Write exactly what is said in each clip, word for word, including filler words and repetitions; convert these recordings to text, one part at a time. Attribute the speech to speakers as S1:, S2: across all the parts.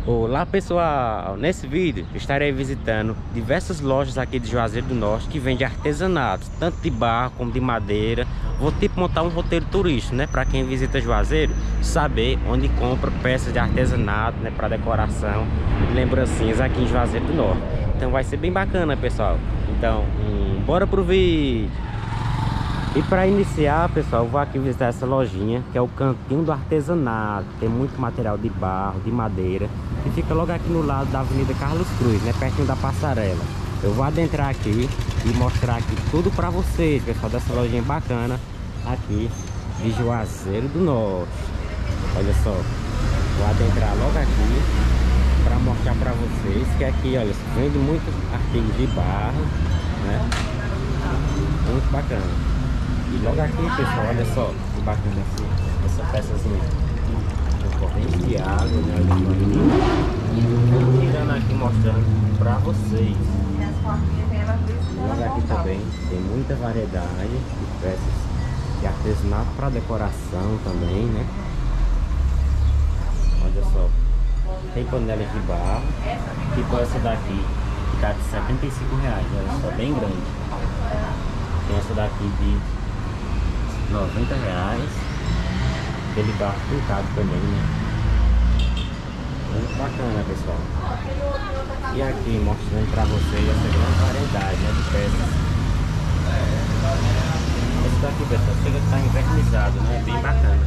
S1: Olá pessoal, nesse vídeo estarei visitando diversas lojas aqui de Juazeiro do Norte que vendem artesanatos, tanto de barro como de madeira. Vou tipo montar um roteiro turístico, né, para quem visita Juazeiro, saber onde compra peças de artesanato, né, para decoração e lembrancinhas aqui em Juazeiro do Norte. Então vai ser bem bacana, pessoal. Então, hum, bora pro vídeo. E para iniciar, pessoal, eu vou aqui visitar essa lojinha, que é o Cantinho do Artesanato. Tem muito material de barro, de madeira, e fica logo aqui no lado da Avenida Carlos Cruz, né, pertinho da passarela. Eu vou adentrar aqui e mostrar aqui tudo para vocês, pessoal, dessa lojinha bacana aqui de Juazeiro do Norte. Olha só, vou adentrar logo aqui para mostrar para vocês que aqui, olha, vende muitos artigos de barro, né, muito bacana. E logo aqui, pessoal, olha só que bacana assim, essa peçazinha. Tem corrente de água, né? Vou tirando aqui, mostrando pra vocês. Logo aqui também tem muita variedade de peças de artesanato para decoração também, né? Olha só, tem panelas de barro, tipo essa daqui, que tá de setenta e cinco reais, olha só, bem grande. Tem essa daqui de noventa reais, aquele barro pintado também, né? Muito bacana, pessoal. E aqui mostrando pra vocês essa grande variedade, né, de peças. Esse daqui, pessoal, chega a estar invernizado, né? Bem bacana.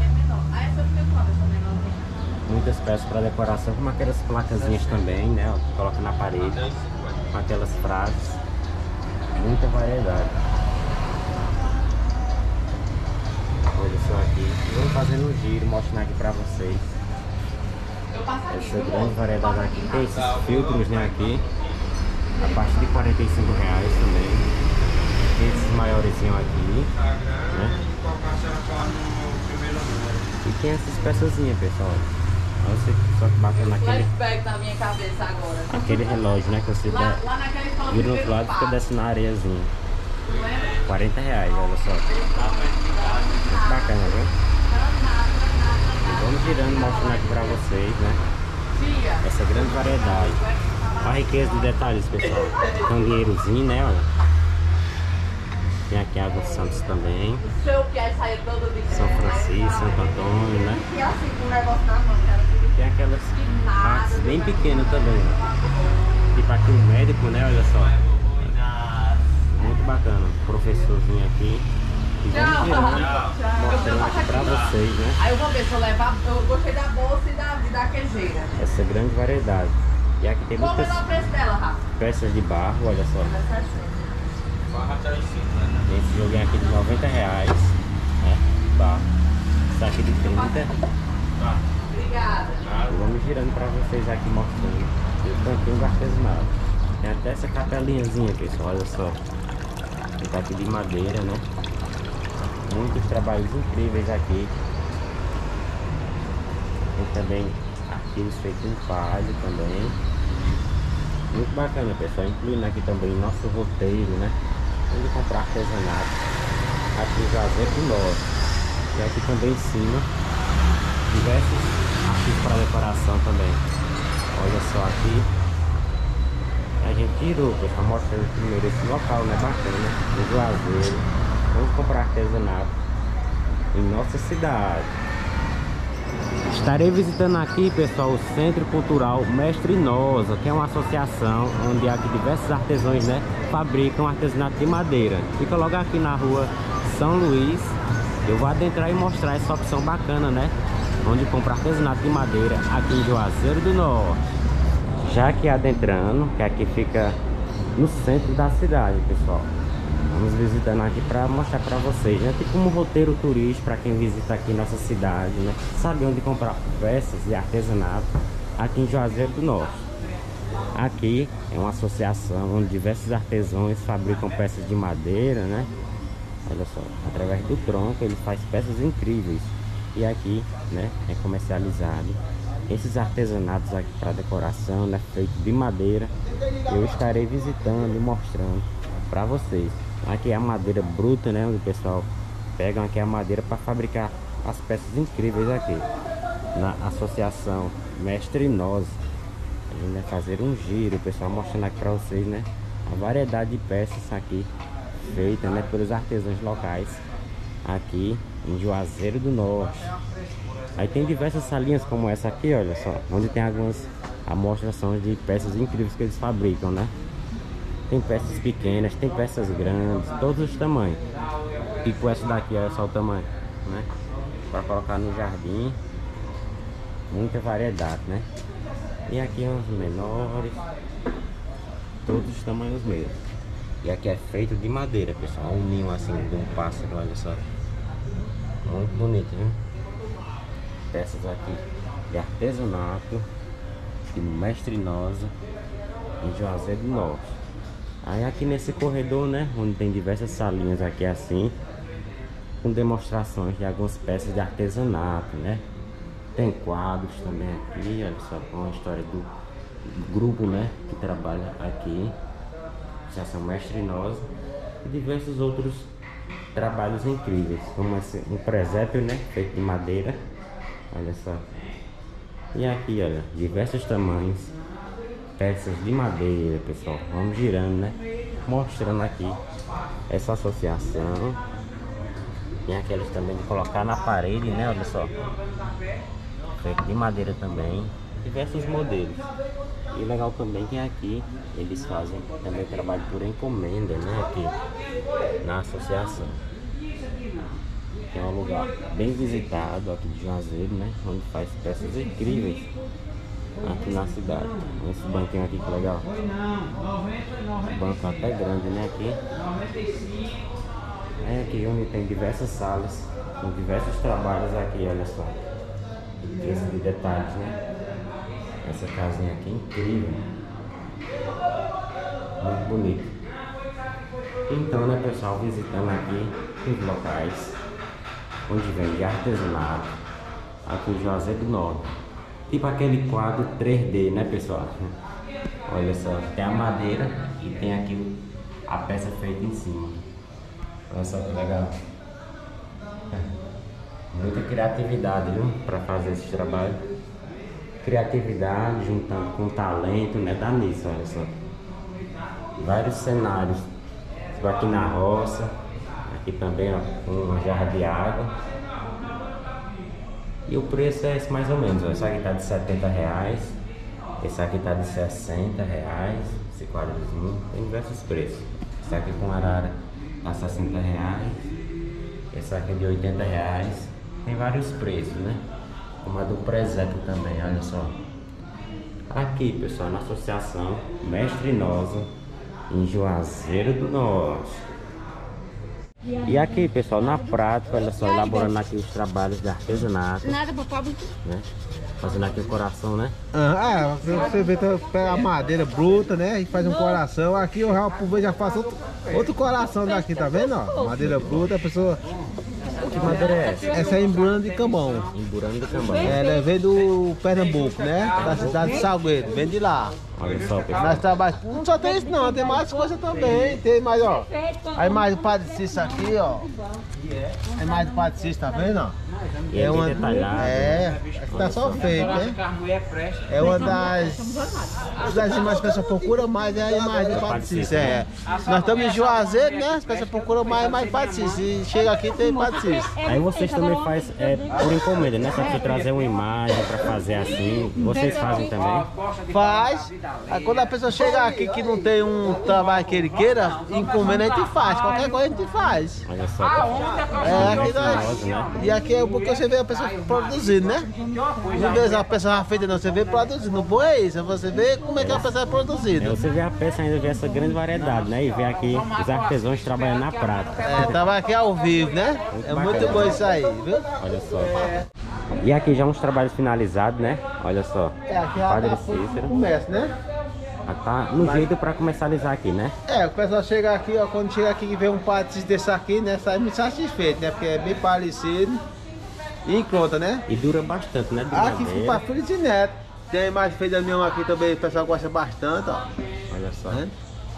S1: Muitas peças para decoração, como aquelas placazinhas também, né? Ó, que coloca na parede, com aquelas frases. Muita variedade. Olha só aqui, vamos fazendo um giro, mostrando aqui pra vocês essa grande variedade aqui. Tem esses filtros, né, aqui a partir de quarenta e cinco reais também. Tem esses maiorzinhos aqui, né? E tem essas peçazinhas, pessoal. Olha só que bacana aquele, aquele relógio, né, que você dá, vira no outro lado e fica descendo na areiazinha. quarenta reais, olha só. Muito bacana, viu? E vamos girando, mostrando aqui pra vocês, né? Essa grande variedade. Olha a riqueza de detalhes, pessoal. Tem um dinheirozinho, né? Olha. Tem aqui Água Santos também. São Francisco, Santo Antônio, né? Tem aquelas partes bem pequenas também. Tipo aqui um médico, né? Olha só. Muito bacana. Professorzinho aqui. E vamos virando, mostrando aqui pra vocês, né?
S2: Aí eu vou ver se eu levar. Eu gostei da bolsa e da, e da queijeira.
S1: Essa grande variedade. E aqui tem muitas peças de barro, olha só. Tem esse joguinho aqui de noventa reais, né? Barro. Esse aqui de trinta.
S2: Obrigada.
S1: E vamos girando pra vocês aqui, mostrando o cantinho do artesanato. Tem até essa capelinhazinha, pessoal, olha só. Que tá aqui de madeira, né? Muitos trabalhos incríveis aqui. Tem também artigos feitos em palha também. Muito bacana, pessoal. Incluindo aqui também nosso roteiro, né? Onde comprar artesanato aqui em Juazeiro do Norte. E aqui também em cima diversos artigos para decoração também. Olha só aqui. A gente tirou, pessoal, mostrando primeiro esse local, né? Bacana, no Juazeiro. Vamos comprar artesanato em nossa cidade. Estarei visitando aqui, pessoal, o Centro Cultural Mestre Nosa, que é uma associação onde aqui diversos artesãos, né, fabricam artesanato de madeira. Fica logo aqui na rua São Luís. Eu vou adentrar e mostrar essa opção bacana, né? Onde comprar artesanato de madeira aqui em Juazeiro do Norte. Já que adentrando, que aqui fica no centro da cidade, pessoal. Vamos visitando aqui para mostrar para vocês, né? Tipo um roteiro turístico para quem visita aqui nossa cidade, né? Sabe onde comprar peças de artesanato aqui em Juazeiro do Norte. Aqui é uma associação onde diversos artesãos fabricam peças de madeira, né? Olha só, através do tronco ele faz peças incríveis. E aqui, né, é comercializado esses artesanatos aqui para decoração, né, feito de madeira. Eu estarei visitando e mostrando para vocês. Aqui é a madeira bruta, né, onde o pessoal pega aqui a madeira para fabricar as peças incríveis aqui na associação Mestre Nosa. Vindo fazer um giro, pessoal, mostrando aqui pra vocês, né? A variedade de peças aqui feita, né, pelos artesãos locais aqui em Juazeiro do Norte. Aí tem diversas salinhas como essa aqui, olha só, onde tem algumas amostrações de peças incríveis que eles fabricam, né? Tem peças pequenas, tem peças grandes, todos os tamanhos. Tipo essa daqui, olha só o tamanho, né? Para colocar no jardim, muita variedade, né? E aqui uns menores, todos os tamanhos mesmo. E aqui é feito de madeira, pessoal. Um ninho assim de um pássaro, olha só. Muito bonito, viu? Peças aqui de artesanato, de Mestre Nosa, em Juazeiro do Norte. Aí aqui nesse corredor, né, onde tem diversas salinhas aqui assim, com demonstrações de algumas peças de artesanato, né? Tem quadros também aqui, olha só, com a história do grupo, né, que trabalha aqui, Associação Mestre Nosa, e diversos outros trabalhos incríveis, como esse, um presépio, né, feito de madeira, olha só. E aqui, olha, diversos tamanhos, peças de madeira, pessoal. Vamos girando, né, mostrando aqui essa associação. Tem aqueles também de colocar na parede, né, olha só, feito de madeira também, diversos modelos. E legal também que aqui eles fazem também trabalho por encomenda, né, aqui na associação. Que é um lugar bem visitado aqui de Juazeiro, né, onde faz peças incríveis aqui na cidade. Esse banquinho aqui que legal, o banco até grande, né, aqui. É aqui onde tem diversas salas com diversos trabalhos aqui, olha só. Esse de detalhes, né? Essa casinha aqui é incrível, muito bonito. Então, né, pessoal, visitando aqui os locais onde vende artesanato aqui em Juazeiro do Norte. Tipo aquele quadro três D, né, pessoal? Olha só, tem a madeira e tem aqui a peça feita em cima. Olha só que legal. Muita criatividade, viu, para fazer esse trabalho. Criatividade juntando com talento, né, dá nisso, olha só. Vários cenários. Aqui na roça, aqui também, ó, com uma jarra de água. E o preço é esse mais ou menos, ó. Esse aqui tá de setenta reais. Esse aqui tá de sessenta reais. Esse quadrozinho tem diversos preços. Esse aqui com arara a sessenta reais, essa aqui é de oitenta reais, tem vários preços, né? Como a do presépio também, olha só. Aqui, pessoal, na associação Mestre Nosa, em Juazeiro do Norte. E aqui, pessoal, na prática, olha só, elaborando aqui os trabalhos de artesanato. Nada, papai. Né? Fazendo aqui o coração, né?
S3: Ah, é, você vê, pega a madeira bruta, né? E faz um coração. Aqui eu já, já faço outro, outro coração daqui, tá vendo? Ó? Madeira bruta, a pessoa.
S1: Que madeira é essa?
S3: Essa é emburana de Cambão.
S1: Emburana de Cambão.
S3: É, ela vem do Pernambuco, né? Da cidade de Salgueiro, vem de lá.
S1: Olha só, pessoal.
S3: Nós trabalhamos. Não só tem isso não, tem mais coisa também. Tem mais, ó. A imagem do Padre Cícero aqui, ó. A imagem do Padre Cícero, tá vendo, ó?
S1: E é uma detalhada.
S3: É, aqui tá só feito, né? É uma das, das imagens que as pessoas procuram mais, é a imagem do Padre Cícero. É. Nós estamos em Juazeiro, né? As pessoas procuram mais, mais Padre Cícero. E chega aqui tem Padre Cícero.
S1: Aí vocês também fazem é, por encomenda, né? Se você trazer uma imagem pra fazer assim, vocês fazem também?
S3: Faz. Aí quando a pessoa chega aqui que não tem um trabalho que ele queira, encomenda a gente faz. Qualquer coisa a gente faz.
S1: Olha só, pessoal.
S3: É, aqui nós,
S1: né?
S3: E aqui é porque você vê a pessoa produzindo, né? Não vê a pessoa feita não, você vê produzindo. O bom é isso, você vê como é que a pessoa é produzida.
S1: É, você vê a peça ainda, vê essa grande variedade, né? E vê aqui os artesãos trabalhando na prática.
S3: É, tava aqui ao vivo, né?
S1: Muito
S3: é
S1: bacana.
S3: muito bom isso aí, viu?
S1: Olha só. E aqui já uns trabalhos finalizados, né? Olha só.
S3: É, aqui já
S1: Padre
S3: tá
S1: Cícero.
S3: começa, né?
S1: Já tá no jeito pra comercializar aqui, né?
S3: É, o pessoal chega aqui, ó, quando chega aqui e vê um padre desse aqui, né? Sai muito satisfeito, né? Porque é bem parecido e encontra, né?
S1: E dura bastante, né? De
S3: Aqui
S1: madeira.
S3: para filho de neto. Tem a imagem feita da minha aqui também, o pessoal gosta bastante, ó.
S1: Olha só.
S3: Né?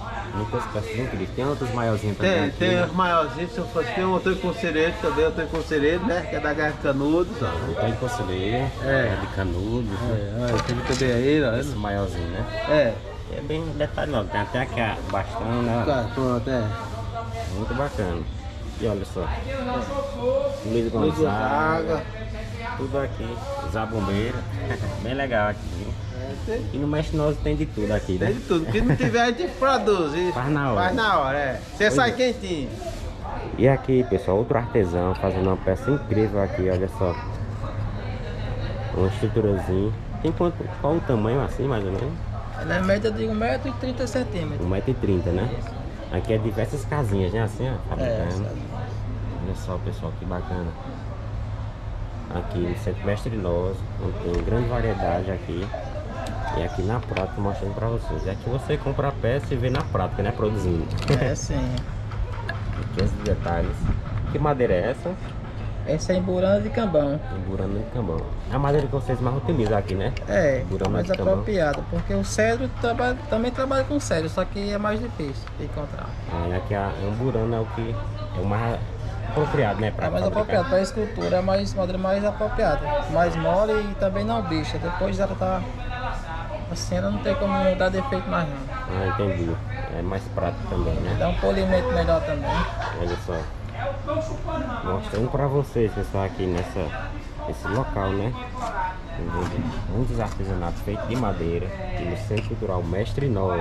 S1: Muitas peças incríveis. Tem outros maiorzinhos também
S3: Tem,
S1: aqui,
S3: tem
S1: né?
S3: os maiorzinhos, se eu fosse, tem um outro conselheiro também, outro conselheiro, né? Que é da Guerra de Canudos, ó.
S1: Tem de conselheiro,
S3: É.
S1: é de canudo.
S3: É, olha, tem também aí, ó.
S1: Esse maiorzinho, né?
S3: É,
S1: É bem detalhado, tem até aqui a bastão, né?
S3: tá, pronto, é.
S1: Muito bacana. E olha só, Luiz
S3: Luiz
S1: Gonzaga,
S3: Gonzaga.
S1: tudo aqui, Zabumbeira, bem legal aqui. Viu?
S3: É, tem,
S1: E no Mestre Nosso tem de tudo aqui,
S3: tem
S1: né?
S3: de tudo. O que não tiver, a gente produz. E
S1: Faz na hora.
S3: Faz na hora, é. Você sai quentinho.
S1: E aqui, pessoal, outro artesão fazendo uma peça incrível aqui, olha só. Uma estruturazinha. Tem quanto, qual o tamanho assim, mais ou menos?
S4: Ela é média de um metro e trinta centímetros.
S1: um metro e trinta, né? Aqui é diversas casinhas, né? Assim, ó,
S4: É,
S1: fabricando.
S4: sabe?
S1: Olha só, pessoal, que bacana. Aqui no Centro Mestre Nosso, tem grande variedade aqui. E aqui na prática mostrando pra vocês. E aqui você compra a peça e vê na prática, né? Produzindo.
S4: É sim.
S1: Aqui esses detalhes. Que madeira é essa?
S4: Essa é em burana de cambão.
S1: Burana de cambão. É a madeira que vocês mais utilizam aqui, né?
S4: É,
S1: Burana
S4: mais
S1: de cambão.
S4: apropriada, porque o cedro traba, também trabalha com cedro, só que é mais difícil de encontrar.
S1: Ah, e aqui a Amburana é o que é o mais apropriado, né? Pra
S4: É mais
S1: fabricar.
S4: apropriado para a escultura, é mais madeira mais apropriada. Mais mole e também não bicha. Depois ela tá assim, ela não tem como dar defeito mais não.
S1: Ah, entendi. É mais prático também, né?
S4: Dá um polimento melhor também.
S1: Olha só. Mostrando pra vocês, pessoal, aqui nessa, nesse local, né? Onde muitos artesanatos feitos de madeira e no Centro Cultural Mestre Noso.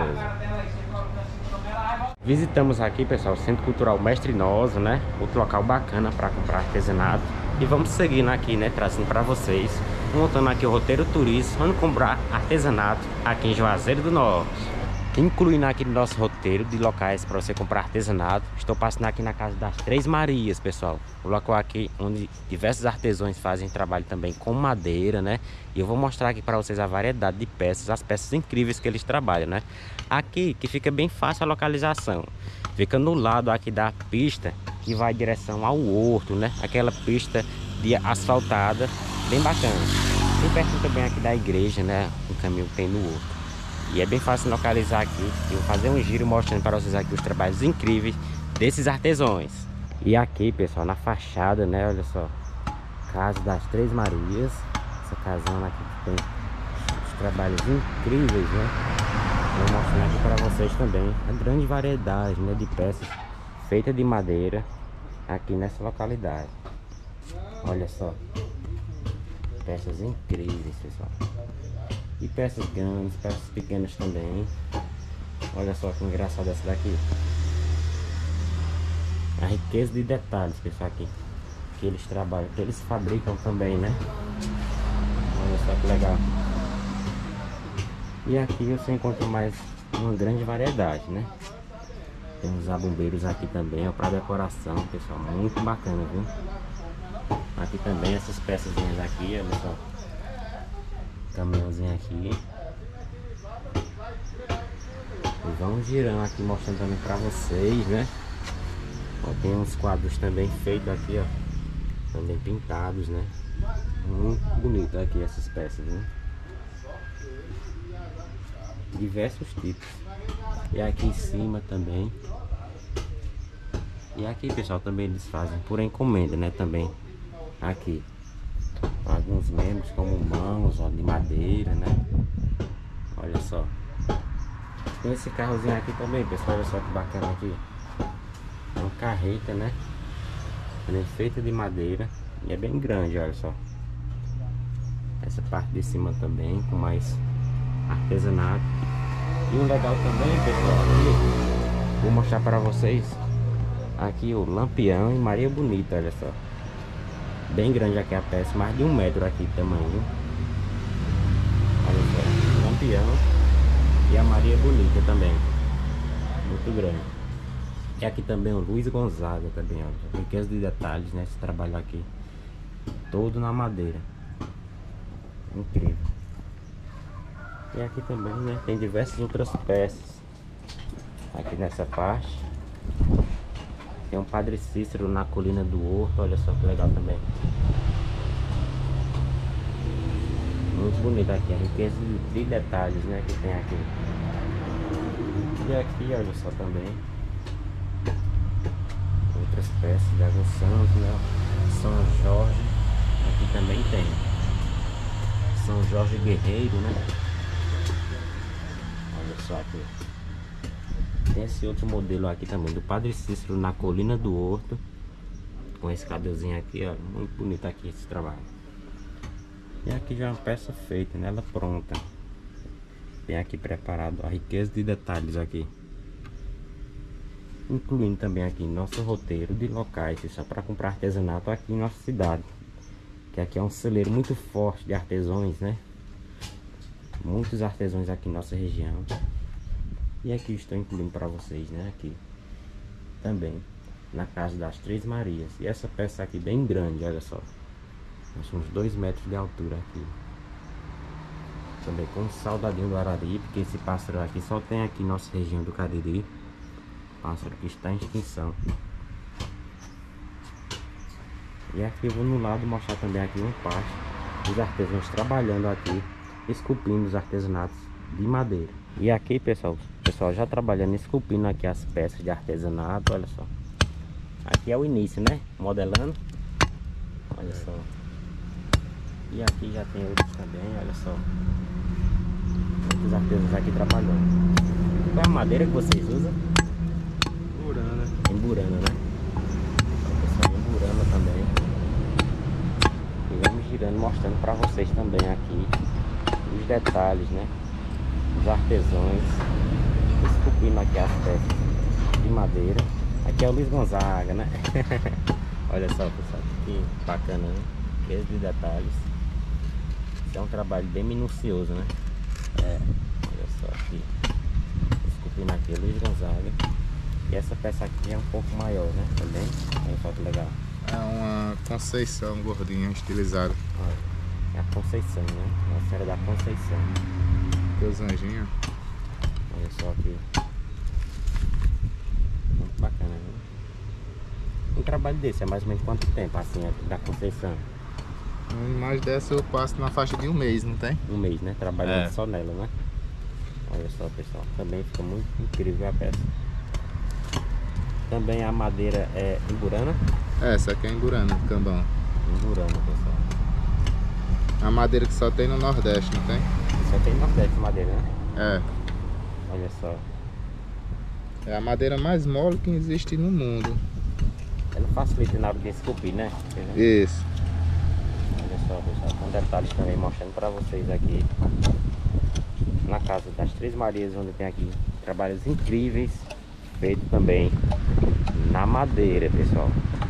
S1: Visitamos aqui, pessoal, o Centro Cultural Mestre Noso, né? Outro local bacana para comprar artesanato. E vamos seguindo aqui, né? Trazendo para vocês, montando aqui o roteiro turístico, onde comprar artesanato aqui em Juazeiro do Norte. Incluindo aqui no nosso roteiro de locais para você comprar artesanato, estou passando aqui na Casa das Três Marias, pessoal. O local aqui onde diversos artesãos fazem trabalho também com madeira, né? E eu vou mostrar aqui para vocês a variedade de peças, as peças incríveis que eles trabalham, né? Aqui que fica bem fácil a localização. Fica no lado aqui da pista que vai em direção ao horto, né? Aquela pista de asfaltada, bem bacana. Bem perto também aqui da igreja, né? O caminho que tem no horto. E é bem fácil localizar aqui. Eu vou fazer um giro mostrando para vocês aqui os trabalhos incríveis desses artesãos. E aqui, pessoal, na fachada, né? Olha só, Casa das Três Marias. Essa casona aqui que tem os trabalhos incríveis, né? Vou mostrar aqui para vocês também a grande variedade, né, de peças feitas de madeira aqui nessa localidade. Olha só, peças incríveis, pessoal. E peças grandes, peças pequenas também. Olha só que engraçado essa daqui. A riqueza de detalhes, pessoal, aqui que eles trabalham, que eles fabricam também, né? Olha só que legal. E aqui você encontra mais uma grande variedade, né? Tem uns abumbeiros aqui também, ó, para decoração, pessoal, muito bacana, viu? Aqui também essas peças aqui, olha só. Caminhãozinho aqui. E vamos girando aqui, mostrando também pra vocês, né? Ó, tem uns quadros também feitos aqui, ó. Também pintados, né? Muito bonito aqui essas peças, né? Diversos tipos. E aqui em cima também. E aqui, pessoal, também eles fazem por encomenda, né? Também aqui alguns membros como mãos, ó, de madeira, né? Olha só. Tem esse carrozinho aqui também, pessoal. Olha só que bacana aqui. É uma carreta, né? Ele é feita de madeira e é bem grande, olha só. Essa parte de cima também com mais artesanato. E um legal também, pessoal, aqui, vou mostrar para vocês aqui o Lampião e Maria Bonita, olha só. Bem grande aqui a peça, mais de um metro aqui de tamanho. Olha só, o Lampião e a Maria Bonita também, muito grande. E aqui também o Luiz Gonzaga também, olha, riqueza de detalhes, né? Esse trabalho aqui todo na madeira, incrível. E aqui também, né, tem diversas outras peças. Aqui nessa parte tem um Padre Cícero na colina do Horto, olha só que legal também. Muito bonito aqui, a riqueza de detalhes, né, que tem aqui. E aqui, olha só, também outras peças de Água Santa, né? São Jorge, aqui também tem São Jorge Guerreiro, né? Olha só aqui. Tem esse outro modelo aqui também, do Padre Cícero, na Colina do Horto, com esse cabelzinho aqui, ó, muito bonito aqui esse trabalho. E aqui já é uma peça feita, né? Ela pronta. Tem aqui preparado a riqueza de detalhes aqui, incluindo também aqui nosso roteiro de locais só para comprar artesanato aqui em nossa cidade, que aqui é um celeiro muito forte de artesãos, né? Muitos artesãos aqui em nossa região. E aqui estou incluindo para vocês, né? Aqui também na Casa das Três Marias. E essa peça aqui bem grande, olha só, uns dois metros de altura aqui. Também com um saudadinho do Arari, porque esse pássaro aqui só tem aqui em nossa região do Cariri. Pássaro que está em extinção. E aqui eu vou no lado mostrar também aqui uma parte dos artesãos trabalhando aqui, esculpindo os artesanatos de madeira. E aqui, pessoal, pessoal já trabalhando, esculpindo aqui as peças de artesanato, olha só. Aqui é o início, né? Modelando. Olha só. E aqui já tem outros também, olha só. Muitos artesãos aqui trabalhando. Qual é a madeira que vocês usam?
S3: Emburana.
S1: Emburana, né? Pessoal, emburana também. E vamos girando, mostrando para vocês também aqui os detalhes, né? Os artesãos esculpindo aqui as peças de madeira. Aqui é o Luiz Gonzaga, né? Olha só, pessoal, que bacana, né? Cheio de detalhes. Isso é um trabalho bem minucioso, né? É, olha só aqui, esculpindo aqui o Luiz Gonzaga. E essa peça aqui é um pouco maior, né? Também, olha só que legal.
S5: É uma Conceição gordinha, estilizada.
S1: Olha, é a Conceição, né? Nossa Senhora da Conceição.
S5: Que os anjinhos.
S1: Olha só aqui. Muito bacana, né? Um trabalho desse é mais ou menos quanto tempo, assim, da Conceição?
S5: Uma imagem dessa eu passo na faixa de um mês, não tem?
S1: Um mês, né? Trabalhando
S5: É.
S1: só nela, né? Olha só, pessoal. Também fica muito incrível a peça. Também a madeira é emburana.
S5: É, essa aqui é emburana, cambão.
S1: Emburana, pessoal.
S5: A madeira que só tem no Nordeste, não tem?
S1: Só tem Nordeste madeira, né?
S5: É.
S1: Olha só.
S5: É a madeira mais mole que existe no mundo.
S1: Ela facilita na hora de esculpir, né?
S5: Isso.
S1: Olha só, pessoal. Com detalhes também mostrando pra vocês aqui. Na Casa das Três Marias, onde tem aqui trabalhos incríveis. Feito também na madeira, pessoal.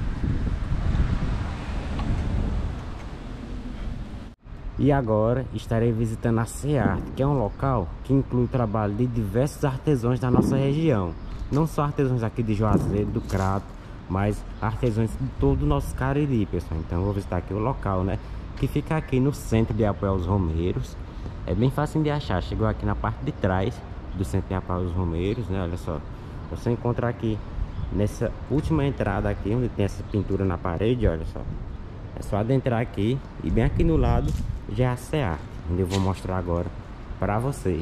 S1: E agora estarei visitando a SEARTE, que é um local que inclui o trabalho de diversos artesãos da nossa região. Não só artesãos aqui de Juazeiro, do Crato, mas artesãos de todo o nosso Cariri, pessoal. Então eu vou visitar aqui o local, né? Que fica aqui no centro de apoio aos Romeiros. É bem fácil de achar. Chegou aqui na parte de trás do centro de apoio aos Romeiros, né? Olha só. Você encontra aqui nessa última entrada aqui, onde tem essa pintura na parede, olha só. É só adentrar aqui e bem aqui no lado já é a SEARTE, onde eu vou mostrar agora para vocês.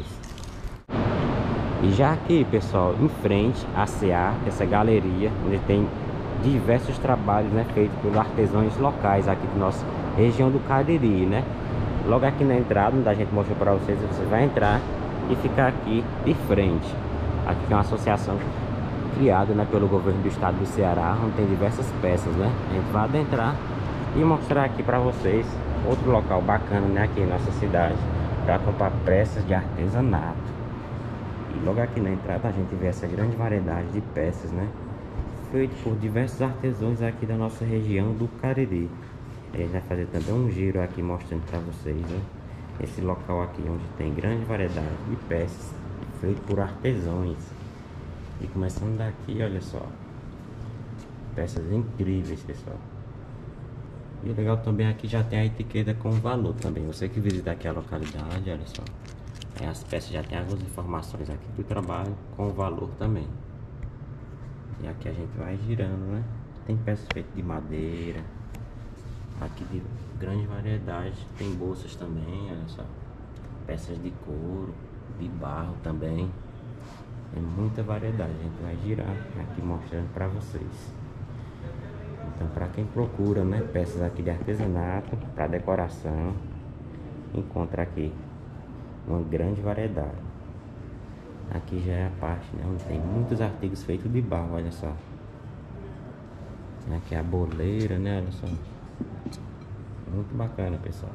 S1: E já aqui, pessoal, em frente à SEARTE, essa galeria, onde tem diversos trabalhos, né, feitos por artesãos locais aqui da nossa região do Cariri, né? Logo aqui na entrada, onde a gente mostrou para vocês, você vai entrar e ficar aqui de frente. Aqui é uma associação criada, né, pelo governo do estado do Ceará, onde tem diversas peças, né? A gente vai adentrar e mostrar aqui para vocês outro local bacana, né, aqui em nossa cidade, para comprar peças de artesanato. E logo aqui na entrada a gente vê essa grande variedade de peças, né, feito por diversos artesãos aqui da nossa região do Cariri. A gente vai fazer também um giro aqui mostrando para vocês, né, esse local aqui onde tem grande variedade de peças feito por artesãos. E começando daqui, olha só, peças incríveis, pessoal. E o legal também aqui já tem a etiqueta com valor também. Você que visita aqui a localidade, olha só, aí as peças já tem algumas informações aqui do trabalho com valor também. E aqui a gente vai girando, né? Tem peças feitas de madeira, aqui de grande variedade. Tem bolsas também, olha só, peças de couro, de barro também. Tem muita variedade, a gente vai girar aqui mostrando para vocês. Então, para quem procura, né, peças aqui de artesanato para decoração, encontra aqui uma grande variedade. Aqui já é a parte, né, onde tem muitos artigos feitos de barro, olha só. Aqui é a boleira, né, olha só. Muito bacana, pessoal.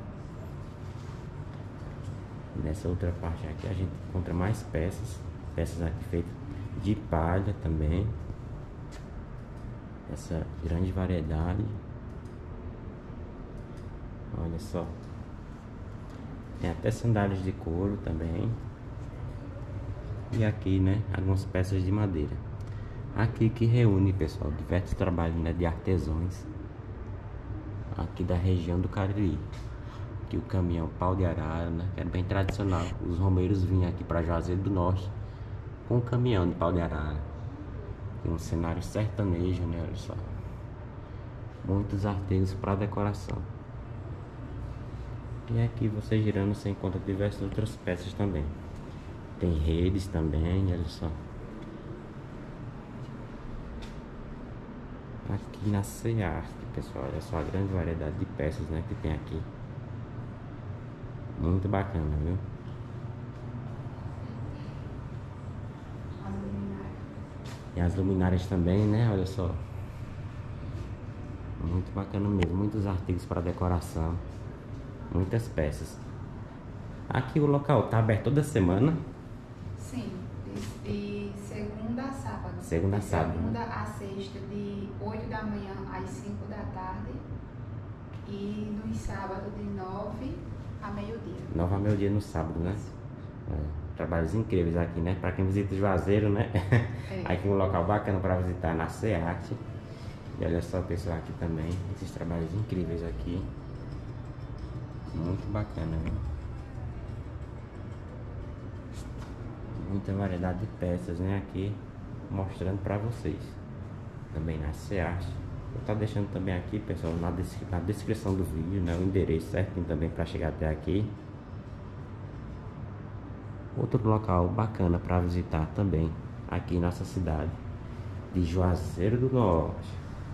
S1: Nessa outra parte aqui a gente encontra mais peças. Peças aqui feitas de palha também. Essa grande variedade. Olha só. Tem até sandálias de couro também. E aqui, né, algumas peças de madeira. Aqui que reúne, pessoal, diversos trabalhos, né, de artesãos aqui da região do Cariri. Aqui o caminhão pau de arara, né, que é bem tradicional. Os romeiros vinham aqui para Juazeiro do Norte com um caminhão de pau de arara. Tem um cenário sertanejo, né, olha só. Muitos artigos para decoração. E aqui você girando você encontra diversas outras peças também. Tem redes também, olha só. Aqui na Cearte, pessoal, olha só a grande variedade de peças, né, que tem aqui. Muito bacana, viu? E as luminárias também, né, olha só. Muito bacana mesmo, muitos artigos para decoração. Muitas peças. Aqui o local tá aberto toda semana?
S6: Sim, de, de segunda a sábado.
S1: Segunda a
S6: de
S1: sábado.
S6: Segunda a sexta, de oito da manhã às cinco da tarde. E nos sábados, de nove a meio-dia.
S1: nove a meio-dia no sábado, né? É, trabalhos incríveis aqui, né? Para quem visita o Juazeiro, né? É. Aqui um local bacana para visitar na Cearte. E olha só o pessoal aqui também. Esses trabalhos incríveis aqui. Muito bacana, né? Muita variedade de peças, né? Aqui mostrando para vocês. Também na Cearte. Vou estar deixando também aqui, pessoal, na, descri na descrição do vídeo, né? O endereço certinho também para chegar até aqui. Outro local bacana para visitar também aqui em nossa cidade de Juazeiro do Norte.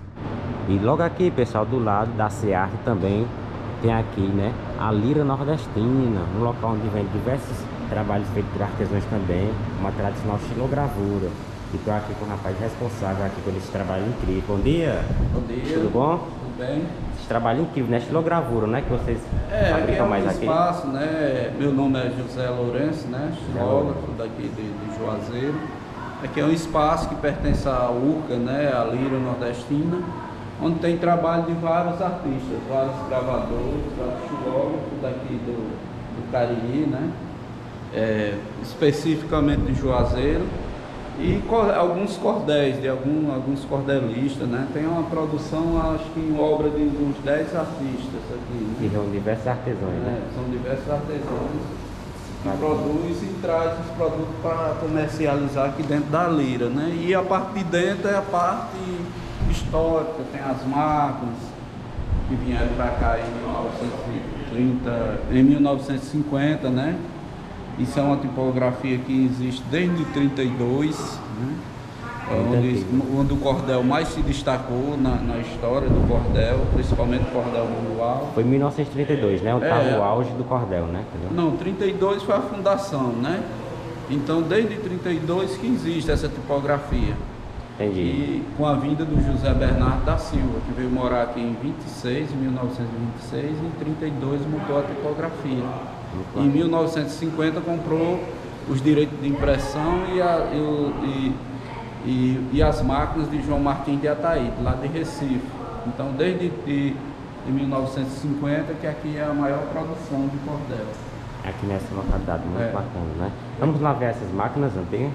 S1: E logo aqui, pessoal, do lado da Cearte também tem aqui, né, a Lira Nordestina, um local onde vem diversos trabalhos feitos por artesãos também, uma tradicional estilogravura. E estou aqui com o rapaz responsável aqui por esse trabalho incrível. Bom dia!
S7: Bom dia!
S1: Tudo bom?
S7: Tudo bem?
S1: Esse trabalho incrível, né? Estilogravura, né? Que vocês
S7: é,
S1: fabricam
S7: aqui é
S1: mais
S7: um
S1: aqui.
S7: espaço, né? Meu nome é José Lourenço, né? Estilógrafo daqui de, de Juazeiro. Aqui é um espaço que pertence à U R C A, né? A Lira Nordestina, onde tem trabalho de vários artistas, vários gravadores, vários estilógrafos daqui do, do Cariri, né? É, especificamente de Juazeiro. E cor, alguns cordéis, de algum, alguns cordelistas, né? Tem uma produção, acho que em obra de uns dez artistas aqui. Né?
S1: Que são diversos artesãos,
S7: é,
S1: né?
S7: São diversos artesãos que ah, produzem e trazem os produtos para comercializar aqui dentro da Lira, né? E a parte de dentro é a parte histórica, tem as máquinas que vieram para cá em mil novecentos e trinta, em mil novecentos e cinquenta, né? Isso é uma tipografia que existe desde trinta e dois, né? onde, onde o cordel mais se destacou na, na história do cordel, principalmente o cordel manual.
S1: Foi em mil novecentos e trinta e dois, né? Onde estava
S7: é,
S1: o auge do cordel, né? Entendeu?
S7: Não, trinta e dois foi a fundação, né? Então, desde trinta e dois que existe essa tipografia.
S1: Entendi.
S7: E com a vinda do José Bernardo da Silva, que veio morar aqui em vinte e seis, mil novecentos e vinte e seis, e em trinta e dois mudou a tipografia. Em mil novecentos e cinquenta comprou os direitos de impressão e, a, e, e, e as máquinas de João Martins de Ataíde, lá de Recife. Então, desde de, de mil novecentos e cinquenta que aqui é a maior produção de cordel.
S1: Aqui nessa localidade, muito
S7: é.
S1: bacana, né? Vamos lá ver essas máquinas antigas.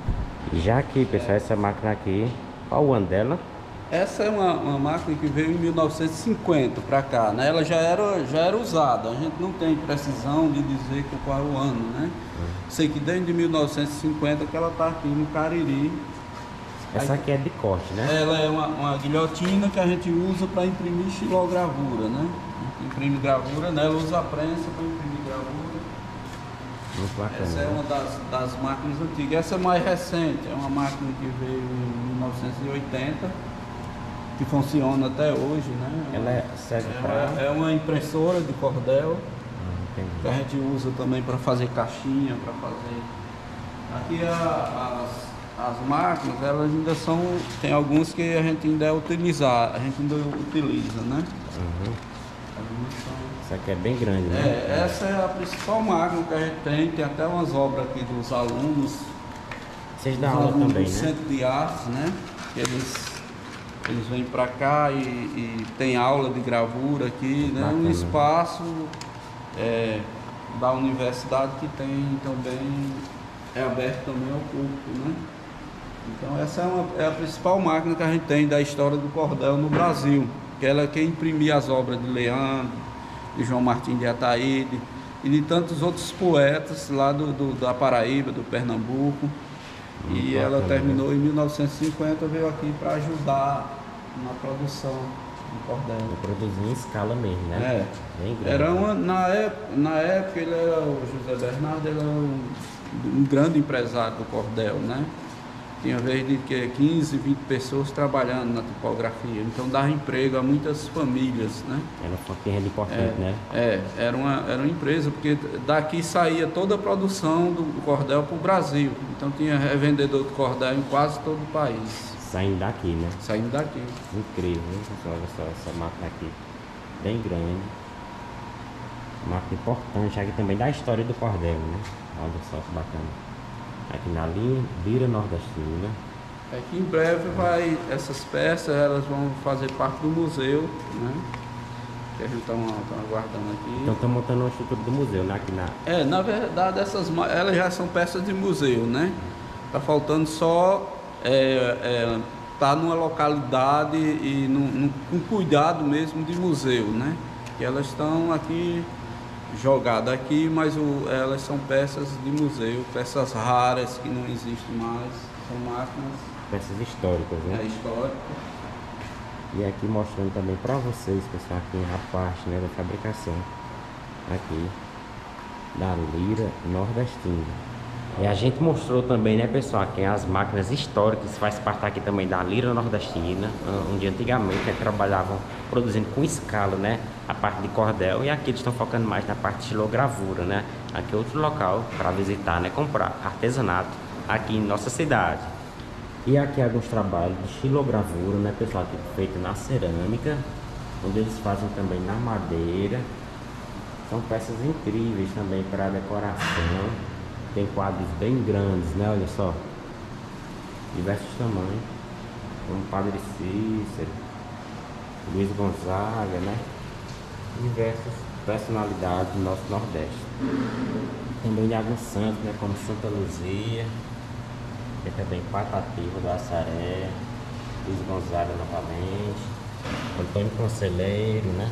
S1: Já aqui, pessoal, essa máquina aqui, qual o ano dela?
S7: Essa é uma, uma máquina que veio em mil novecentos e cinquenta para cá, né? Ela já era, já era usada, a gente não tem precisão de dizer qual é o ano, né? Hum. Sei que desde mil novecentos e cinquenta que ela está aqui no Cariri.
S1: Essa aqui é de corte, né?
S7: Ela é uma, uma guilhotina que a gente usa para imprimir estilogravura, né? Imprime gravura, né? Ela usa a prensa para imprimir gravura.
S1: Muito bacana.
S7: Essa é uma das, das máquinas antigas. Essa é mais recente, é uma máquina que veio em mil novecentos e oitenta, que funciona até hoje, né?
S1: Ela é, serve
S7: é,
S1: pra...
S7: é uma impressora de cordel,
S1: ah,
S7: que a gente usa também para fazer caixinha, para fazer... Aqui a, as, as máquinas, elas ainda são... Tem alguns que a gente ainda é utilizar, a gente ainda utiliza, né?
S1: Uhum.
S7: São...
S1: Isso aqui é bem grande, né?
S7: É, essa é a principal máquina que a gente tem, tem até umas obras aqui dos alunos.
S1: Vocês dão aula também,
S7: do
S1: né?
S7: Centro de Artes, né? Eles, eles vêm para cá e, e tem aula de gravura aqui, né? Um espaço é, da universidade que tem também, é aberto também ao público, né? Então essa é, uma, é a principal máquina que a gente tem da história do cordel no Brasil, que ela é quem imprimia as obras de Leandro, de João Martins de Ataíde e de tantos outros poetas lá do, do, da Paraíba, do Pernambuco. Hum, e bacana, ela terminou, né? Em mil novecentos e cinquenta, veio aqui para ajudar na produção do cordel.
S1: Produzir em escala mesmo, né?
S7: É.
S1: Bem grande.
S7: Era uma, na, época, na época ele era, o José Bernardo ele era um, um grande empresário do cordel, né? Tinha vez de que quinze, vinte pessoas trabalhando na tipografia, então dava emprego a muitas famílias, né?
S1: Era uma fonte importante,
S7: é,
S1: né?
S7: É, era uma, era uma empresa, porque daqui saía toda a produção do cordel para o Brasil, então tinha revendedor de cordel em quase todo o país.
S1: Saindo daqui, né?
S7: Saindo daqui.
S1: Incrível, hein, pessoal? Olha só, essa máquina aqui, bem grande. Máquina importante aqui também da história do cordel, né? Olha só que bacana. Aqui na Lira Nordestina.
S7: É que em breve vai, essas peças elas vão fazer parte do museu, né? Que a gente está aguardando aqui.
S1: Então estão montando uma estrutura do museu, né? Aqui na...
S7: É, na verdade essas elas já são peças de museu, né? Tá faltando só é, é, tá numa localidade e no, no, com cuidado mesmo de museu, né? Que elas estão aqui jogada aqui, mas o, elas são peças de museu, peças raras que não existem mais, são máquinas...
S1: Peças históricas, né?
S7: É, históricas.
S1: E aqui mostrando também para vocês, pessoal, aqui a parte, né, da fabricação aqui da Lira Nordestina. E a gente mostrou também, né, pessoal, aqui as máquinas históricas, faz parte aqui também da Lira Nordestina, onde antigamente né, trabalhavam produzindo com escala, né, a parte de cordel, e aqui eles estão focando mais na parte de estilogravura, né. Aqui é outro local para visitar, né, comprar artesanato aqui em nossa cidade. E aqui alguns trabalhos de estilogravura, né, pessoal, aqui feito na cerâmica, onde eles fazem também na madeira. São peças incríveis também para decoração. Tem quadros bem grandes, né? Olha só. Diversos tamanhos. Como Padre Cícero, Luiz Gonzaga, né? Diversas personalidades do nosso Nordeste. Também de alguns santos, né? Como Santa Luzia. Tem também Patativa do Assaré. Luiz Gonzaga novamente. Antônio Conselheiro, né?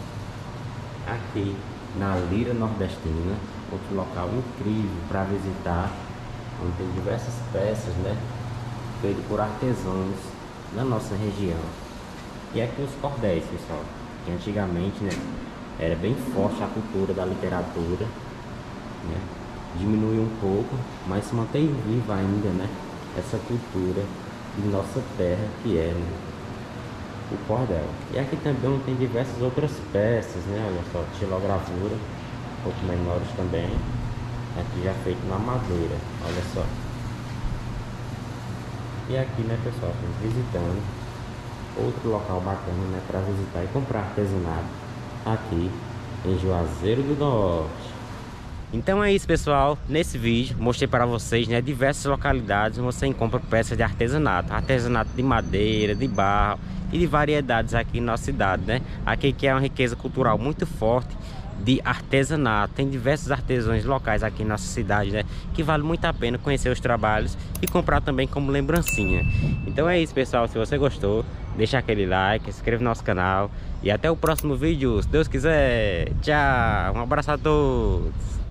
S1: Aqui na Lira Nordestina, outro local incrível para visitar, onde tem diversas peças, né, feitas por artesãos na nossa região. E aqui os cordéis, pessoal, que antigamente, né, era bem forte a cultura da literatura, né, diminuiu um pouco, mas se mantém viva ainda, né, essa cultura de nossa terra que é, né, o cordel. E aqui também tem diversas outras peças, né? Olha só, estilogravura, um pouco menores também. Aqui já feito na madeira, olha só. E aqui, né, pessoal, estamos visitando outro local bacana, né, para visitar e comprar artesanato aqui em Juazeiro do Norte. Então é isso, pessoal, nesse vídeo mostrei para vocês, né, diversas localidades onde você encontra peças de artesanato, artesanato de madeira, de barro e de variedades aqui na nossa cidade, né? Aqui que é uma riqueza cultural muito forte de artesanato, tem diversos artesãos locais aqui na nossa cidade, né, que vale muito a pena conhecer os trabalhos e comprar também como lembrancinha. Então é isso, pessoal, se você gostou, deixa aquele like, se inscreve no nosso canal e até o próximo vídeo, se Deus quiser. Tchau, um abraço a todos.